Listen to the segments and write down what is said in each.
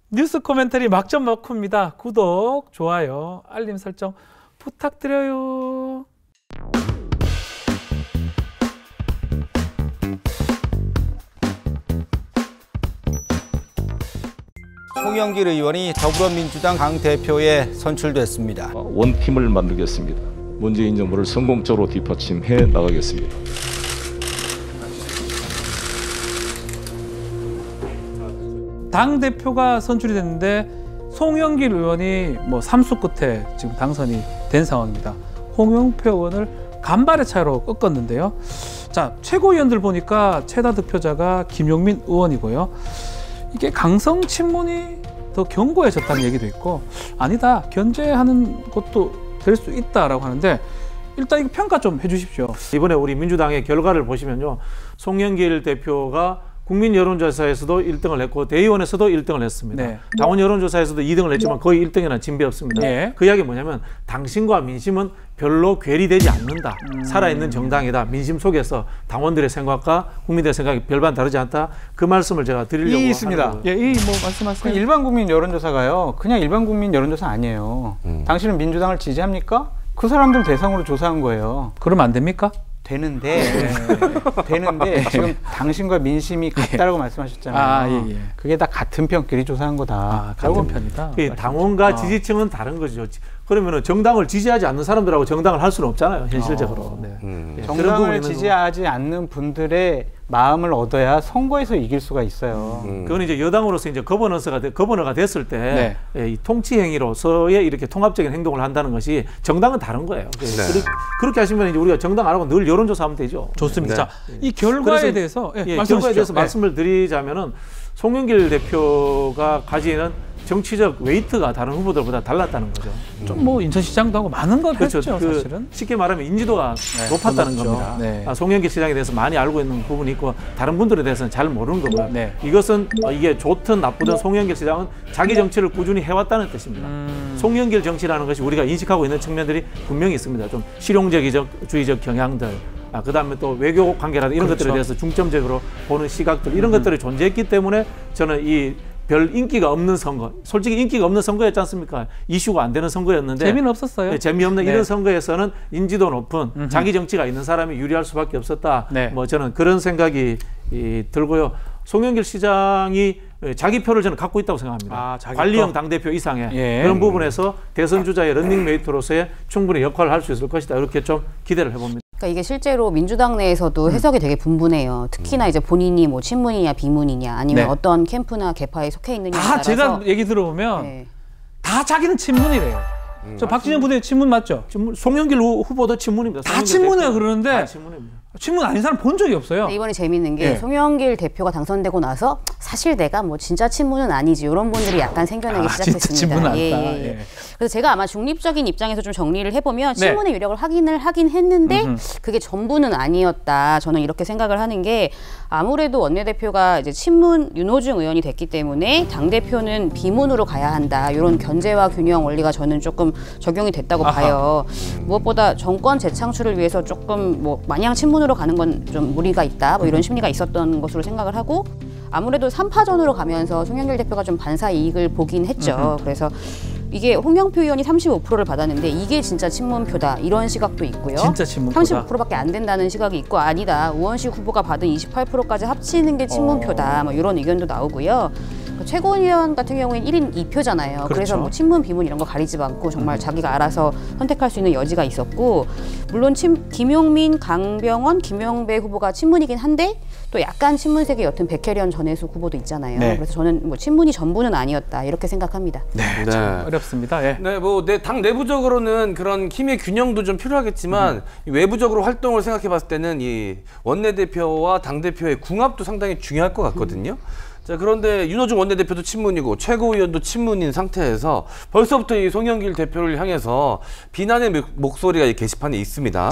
뉴스 코멘터리 막점 먹후입니다. 구독, 좋아요, 알림 설정 부탁드려요. 송영길 의원이 더불어민주당 당대표에 선출됐습니다. 원팀을 만들겠습니다. 문재인 정부를 성공적으로 뒷받침해 나가겠습니다. 당대표가 선출이 됐는데 송영길 의원이 삼수 끝에 지금 당선이 된 상황입니다. 홍영표 의원을 간발의 차이로 꺾었는데요. 자, 최고위원들 보니까 최다 득표자가 김용민 의원이고요. 이게 강성 친문이 더 견고해졌다는 얘기도 있고, 아니다, 견제하는 것도 될 수 있다라고 하는데, 일단 이거 평가 좀 해주십시오. 이번에 우리 민주당의 결과를 보시면요, 송영길 대표가 국민 여론조사에서도 1등을 했고 대의원에서도 1등을 했습니다. 네. 당원 여론조사에서도 2등을 했지만 거의 1등이나 진배 없습니다. 네. 그 이야기 뭐냐면 당신과 민심은 별로 괴리되지 않는다. 살아있는 정당이다. 민심 속에서 당원들의 생각과 국민들의 생각이 별반 다르지 않다. 그 말씀을 제가 드리려고 있습니다. 예, 말씀하세요. 일반 국민 여론조사가요, 그냥 일반 국민 여론조사 아니에요. 당신은 민주당을 지지합니까? 그 사람들 대상으로 조사한 거예요. 그러면 안 됩니까? 되는데 지금 당신과 민심이 같다라고 말씀하셨잖아요. 예. 그게 다 같은 편끼리 조사한 거다. 같은 편이다. 당원과 지지층은 다른 거죠. 그러면 정당을 지지하지 않는 사람들하고 정당을 할 수는 없잖아요, 현실적으로. 네. 정당을 지지하지 않는 분들의 마음을 얻어야 선거에서 이길 수가 있어요. 그건 이제 여당으로서 이제 거버너가 됐을 때 이 통치 행위로서의 이렇게 통합적인 행동을 한다는 것이 정당은 다른 거예요. 그렇게 하시면 이제 우리가 정당 안 하고 늘 여론조사하면 되죠. 좋습니다. 자, 이 결과에 대해서 결과에 대해서 말씀을 드리자면은 송영길 대표가 가지는 정치적 웨이트가 다른 후보들보다 달랐다는 거죠. 좀 인천시장도 하고 많은 걸 했죠, 사실은. 쉽게 말하면 인지도가 높았다는 겁니다. 송영길 시장에 대해서 많이 알고 있는 부분이 있고 다른 분들에 대해서는 잘 모르는 거고요. 이것은 이게 좋든 나쁘든 송영길 시장은 자기 정치를 꾸준히 해왔다는 뜻입니다. 송영길 정치라는 것이 우리가 인식하고 있는 측면들이 분명히 있습니다. 좀 실용주의적 경향들, 그다음에 또 외교 관계라든지 이런 것들에 대해서 중점적으로 보는 시각들, 이런 것들이 존재했기 때문에 저는 이 별 인기가 없는 선거, 솔직히 인기가 없는 선거였지 않습니까? 이슈가 안 되는 선거였는데 재미는 없었어요. 재미없는 이런 선거에서는 인지도 높은 자기 정치가 있는 사람이 유리할 수밖에 없었다. 저는 그런 생각이 들고요. 송영길 시장이 자기 표를 저는 갖고 있다고 생각합니다. 관리형 당대표 이상의 그런 부분에서 대선 주자의 런닝메이트로서의 충분히 역할을 할 수 있을 것이다. 이렇게 좀 기대를 해봅니다. 그러니까 이게 실제로 민주당 내에서도 해석이 되게 분분해요. 특히나 이제 본인이 친문이냐 비문이냐 아니면 어떤 캠프나 계파에 속해 있느냐에 따라서 제가 얘기 들어보면 다 자기는 친문이래요. 저 박진영 부대표 친문 맞죠? 송영길 후보도 친문입니다. 다 친문이에요. 그러는데 다 친문입니다. 친문 아닌 사람 본 적이 없어요. 이번에 재밌는 게 송영길 대표가 당선되고 나서 사실 내가 진짜 친문은 아니지 이런 분들이 약간 생겨나기 시작했습니다. 진짜 친문 아니다. 그래서 제가 아마 중립적인 입장에서 좀 정리를 해보면 친문의 위력을 확인을 하긴 했는데 그게 전부는 아니었다. 저는 이렇게 생각을 하는 게 아무래도 원내대표가 이제 친문 윤호중 의원이 됐기 때문에 당대표는 비문으로 가야 한다. 이런 견제와 균형 원리가 저는 조금 적용이 됐다고 봐요. 무엇보다 정권 재창출을 위해서 조금 마냥 친문으로 가는 건 좀 무리가 있다. 이런 심리가 있었던 것으로 생각을 하고 아무래도 3파전으로 가면서 송영길 대표가 좀 반사 이익을 보긴 했죠. 그래서 이게 홍영표 의원이 35%를 받았는데 이게 진짜 친문표다 이런 시각도 있고요. 진짜 친문표다. 35%밖에 안 된다는 시각이 있고 아니다. 우원식 후보가 받은 28%까지 합치는 게 친문표다. 이런 의견도 나오고요. 최고위원 같은 경우에는 1인 2표잖아요. 그래서 친문, 비문 이런 거 가리지 않고 정말 자기가 알아서 선택할 수 있는 여지가 있었고 물론 김용민, 강병원, 김영배 후보가 친문이긴 한데 또 약간 친문색의 여튼 백혜련 전혜숙 후보도 있잖아요. 그래서 저는 친문이 전부는 아니었다 이렇게 생각합니다. 참 어렵습니다. 당 내부적으로는 그런 힘의 균형도 좀 필요하겠지만 외부적으로 활동을 생각해봤을 때는 이 원내대표와 당대표의 궁합도 상당히 중요할 것 같거든요. 자, 그런데 윤호중 원내대표도 친문이고 최고위원도 친문인 상태에서 벌써부터 이 송영길 대표를 향해서 비난의 목소리가 이 게시판에 있습니다.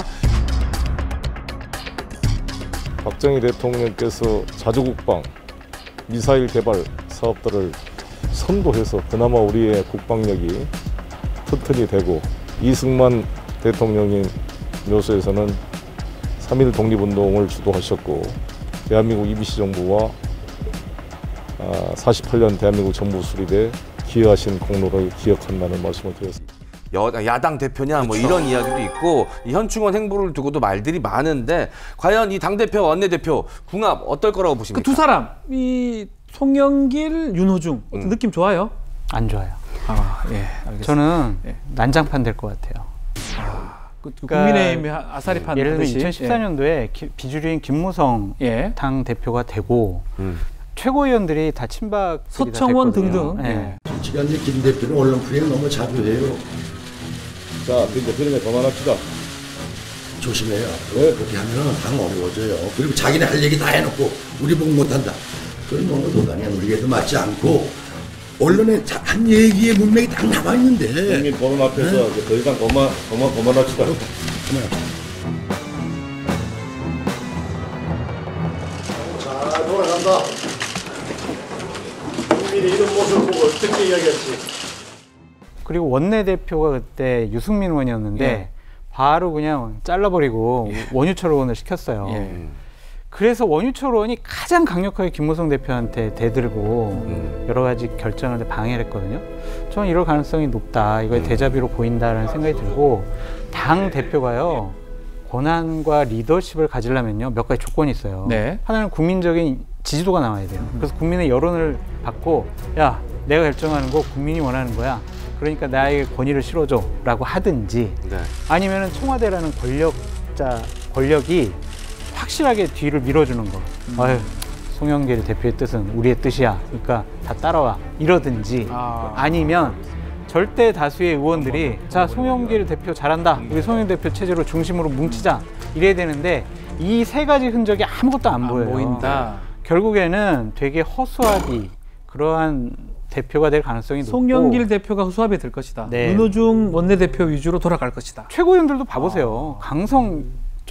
박정희 대통령께서 자주국방, 미사일 개발 사업들을 선도해서 그나마 우리의 국방력이 튼튼히 되고 이승만 대통령님 묘소에서는 3.1 독립운동을 주도하셨고 대한민국 이미시 정부와 48년 대한민국 정부 수립에 기여하신 공로를 기억한다는 말씀을 드렸습니다. 야당 대표냐 뭐 이런 이야기도 있고 이 현충원 행보를 두고도 말들이 많은데 과연 이 당대표 원내대표 궁합 어떨 거라고 보십니까? 그 두 사람 이 송영길, 윤호중 느낌 좋아요? 안 좋아요. 예, 알겠습니다. 저는 난장판 될 것 같아요. 국민의힘이 아사리판 예를 들면 2014년도에 비주류인 김무성 당 대표가 되고 최고위원들이 다 친박 서청원 등등. 솔직히 이제 김 대표는 언론 프레임 너무 자주 해요. 자, 김 대표님 그만합시다. 조심해요. 그렇게 하면 당 어려워져요. 그리고 자기네 할 얘기 다 해놓고 우리 보고 못한다. 그건 너무 도단이야. 우리에도 맞지 않고 언론에 한 얘기의 문맥이 딱 남아 있는데. 국민 보는 앞에서 더 이상 그만합시다. 자, 돌아간다. 국민의 이런 모습을 보고 어떻게 이야기할지. 그리고 원내대표가 그때 유승민 의원이었는데 바로 그냥 잘라버리고 원유철 의원을 시켰어요. 그래서 원유철 의원이 가장 강력하게 김무성 대표한테 대들고 여러 가지 결정을 방해를 했거든요. 저는 이럴 가능성이 높다. 이거에 대자비로 보인다라는 생각이 들고 당 대표가요. 권한과 리더십을 가지려면요. 몇 가지 조건이 있어요. 하나는 국민적인 지지도가 나와야 돼요. 그래서 국민의 여론을 받고 야, 내가 결정하는 거 국민이 원하는 거야. 그러니까 나에게 권위를 실어줘 라고 하든지 아니면은 청와대라는 권력이 확실하게 뒤를 밀어주는 거. 아유, 송영길 대표의 뜻은 우리의 뜻이야. 그러니까 다 따라와. 이러든지 아니면 절대 다수의 의원들이 자, 송영길 대표 잘한다. 우리 송영길 대표 체제로 중심으로 뭉치자. 이래야 되는데 이 세 가지 흔적이 아무것도 안 보여요. 보인다. 결국에는 되게 허수아비 그러한 대표가 될 가능성이 높고 송영길 대표가 허수아비 될 것이다. 윤호중 원내대표 위주로 돌아갈 것이다. 최고위원들도 봐보세요. 강성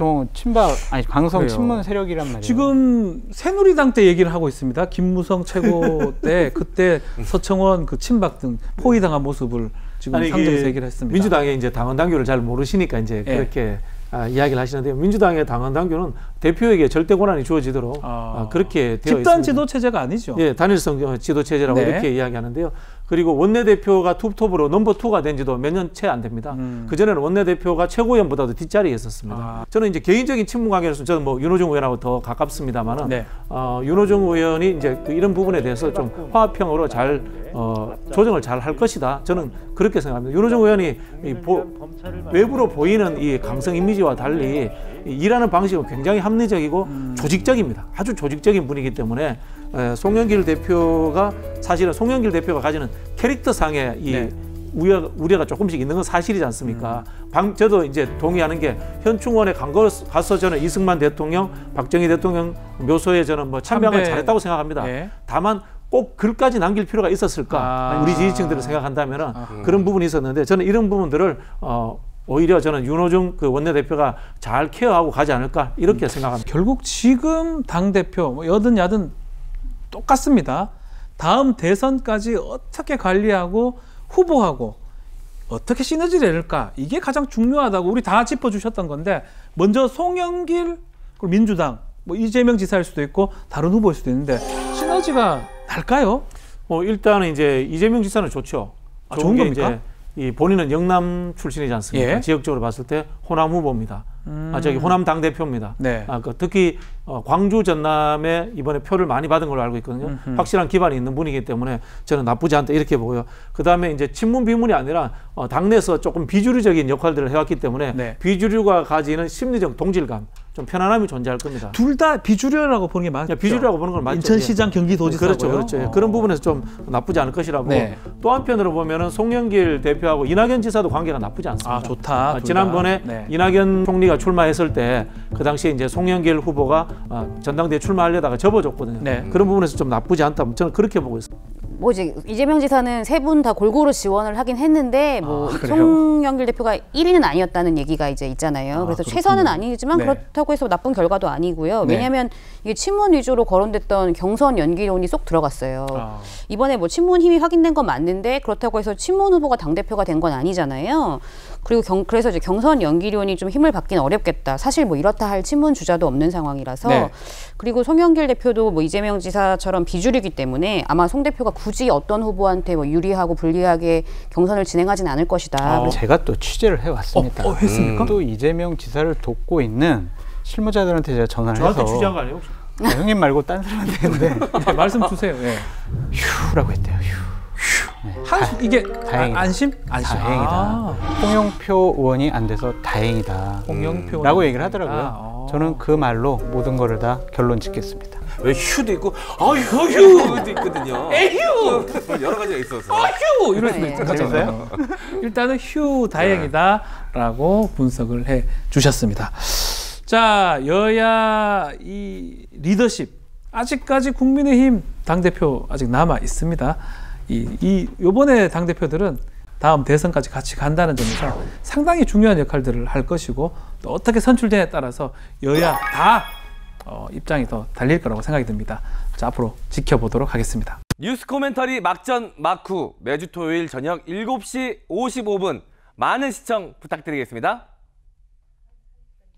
친문 세력이란 말이에요. 지금 새누리당 때 얘기를 하고 있습니다. 김무성 최고 때 그때 서청원 그 친박 등 포위당한 모습을 지금 상정해서 얘기를 했습니다. 민주당의 이제 당원 당규를 잘 모르시니까 이제 그렇게 이야기를 하시는데요. 민주당의 당원 당규는 대표에게 절대 권한이 주어지도록 그렇게 되어 집단 있습니다. 지도 체제가 아니죠. 예, 단일성 지도 체제라고 이렇게 이야기하는데요. 그리고 원내대표가 톱으로 넘버 2가 된 지도 몇 년 채 안 됩니다. 그전에는 원내대표가 최고위원보다도 뒷자리에 있었습니다. 저는 이제 개인적인 친분 관계로서 저는 뭐 윤호중 의원하고 더 가깝습니다만은 윤호중 의원이 이제 이런 부분에 대해서 좀 화합형으로 잘 조정을 잘 할 것이다. 저는 그렇게 생각합니다. 윤호중 의원이 외부로 보이는 이 강성 이미지와 달리 일하는 방식은 굉장히 합리적이고 조직적입니다. 아주 조직적인 분이기 때문에 송영길 대표가 사실은 송영길 대표가 가지는 캐릭터상의 이 우려가 조금씩 있는 건 사실이지 않습니까? 저도 이제 동의하는 게 현충원에 가서 저는 이승만 대통령, 박정희 대통령 묘소에 저는 뭐 참배한 건 잘했다고 생각합니다. 다만 꼭 글까지 남길 필요가 있었을까? 우리 지지층들을 생각한다면은 그런 부분이 있었는데 저는 이런 부분들을 오히려 저는 윤호중 그 원내대표가 잘 케어하고 가지 않을까 이렇게 생각합니다. 결국 지금 당대표 뭐 여든 야든 똑같습니다. 다음 대선까지 어떻게 관리하고 후보하고 어떻게 시너지를 낼까 이게 가장 중요하다고 우리 다 짚어주셨던 건데 먼저 송영길 그리고 민주당 뭐 이재명 지사일 수도 있고 다른 후보일 수도 있는데 시너지가 날까요? 일단은 이제 이재명 지사는 좋죠. 좋은 겁니까? 이제 이 본인은 영남 출신이지 않습니까? 지역적으로 봤을 때 호남 후보입니다. 저기 호남 당 대표입니다. 특히 광주 전남에 이번에 표를 많이 받은 걸로 알고 있거든요. 확실한 기반이 있는 분이기 때문에 저는 나쁘지 않다 이렇게 보고요. 그 다음에 이제 친문 비문이 아니라 당내에서 조금 비주류적인 역할들을 해왔기 때문에 비주류가 가지는 심리적 동질감, 좀 편안함이 존재할 겁니다. 둘 다 비주류라고 보는 게 맞죠? 비주류라고 보는 건 맞죠. 인천시장 경기도지사고요. 그렇죠. 그런 부분에서 좀 나쁘지 않을 것이라고. 또 한편으로 보면은 송영길 대표하고 이낙연 지사도 관계가 나쁘지 않습니다. 좋다. 지난번에 이낙연 총리가 출마했을 때 그 당시에 이제 송영길 후보가 전당대회 출마하려다가 접어줬거든요. 그런 부분에서 좀 나쁘지 않다. 저는 그렇게 보고 있습니다. 뭐 이제 이재명 지사는 세 분 다 골고루 지원을 하긴 했는데 뭐 송영길 대표가 1위는 아니었다는 얘기가 이제 있잖아요. 그래서 그렇군요. 최선은 아니지만 네. 그렇다고 해서 나쁜 결과도 아니고요. 네. 왜냐하면 이게 친문 위주로 거론됐던 경선 연기론이 쏙 들어갔어요. 이번에 뭐 친문 힘이 확인된 건 맞는데 그렇다고 해서 친문 후보가 당대표가 된 건 아니잖아요. 그리고 그래서 이제 경선 연기론이 좀 힘을 받긴 어렵겠다. 사실 뭐 이렇다 할 친문 주자도 없는 상황이라서 네. 그리고 송영길 대표도 뭐 이재명 지사처럼 비주류이기 때문에 아마 송 대표가 굳이 어떤 후보한테 뭐 유리하고 불리하게 경선을 진행하진 않을 것이다. 제가 또 취재를 해왔습니다. 했습니까? 또 이재명 지사를 돕고 있는 실무자들한테 제가 전화를 해서 저한테 취재한 거 아니에요? 형님 말고 딴 사람한테 했는데 네, 말씀 주세요. 예. 휴라고 했대요. 휴. 이게 다행이다. 안심? 다행이다. 홍영표 의원이 안 돼서 다행이다. 홍영표 라고 얘기를 하더라고요. 저는 그 말로 모든 거를 다 결론 짓겠습니다. 왜 휴도 있고 휴도 있거든요. 에휴 여러 가지가 있어서. 휴 이럴 수도 네. 있잖아요. 일단은 휴 다행이다라고 분석을 해 주셨습니다. 자, 여야 이 리더십 아직까지 국민의힘 당 대표 아직 남아 있습니다. 요번에 당 대표들은 다음 대선까지 같이 간다는 점에서 상당히 중요한 역할들을 할 것이고 또 어떻게 선출되냐에 따라서 여야 다 입장이 더 달릴 거라고 생각이 듭니다. 자, 앞으로 지켜보도록 하겠습니다. 뉴스 코멘터리 막전 막후 매주 토요일 저녁 7시 55분 많은 시청 부탁드리겠습니다.